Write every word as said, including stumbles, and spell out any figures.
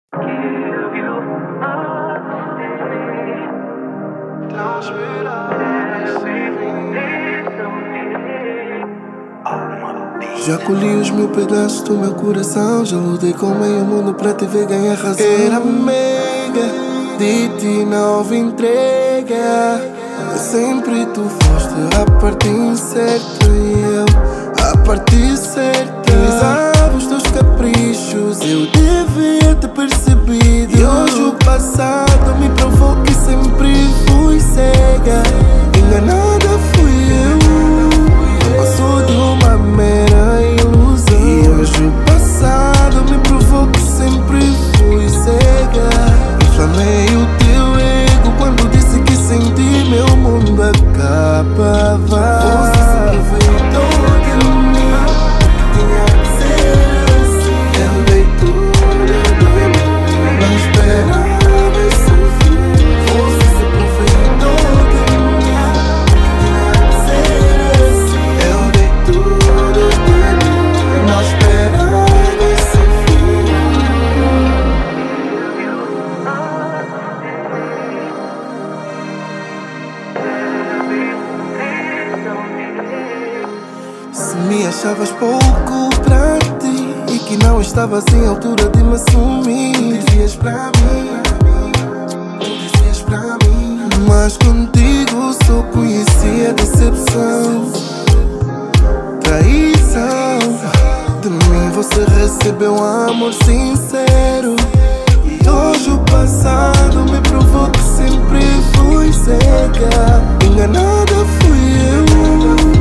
Já colhi os mil pedaços do meu coração. Já lutei com meio mundo pra te ver ganhar razão. Era mega, de ti não houve entrega. Sempre tu foste a parte incerta e eu a parte certa. Realizava os teus caprichos, eu devia ter percebido. E hoje o passado me provou que sempre fui cega. Enganada fui eu, passou de uma mera ilusão. E hoje o passado me provou que sempre fui cega. Inflamei o teu ego quando disse que sem ti meu mundo acabava. Você se aproveitou de mim, tinha que ser assim. Eu dei tudo de mim, não esperava esse fim. Você se aproveitou de mim, tinha que ser assim. Eu dei tudo de mim, não esperava esse fim. Se me achavas pouco pra ti e que não estavas em altura de me assumir, tu dizias pra mim, tu dizias pra mim. Mas contigo só conheci a decepção, traição. De mim você recebeu um amor sincero. E hoje o passado me provou que sempre fui cega. Enganada fui eu,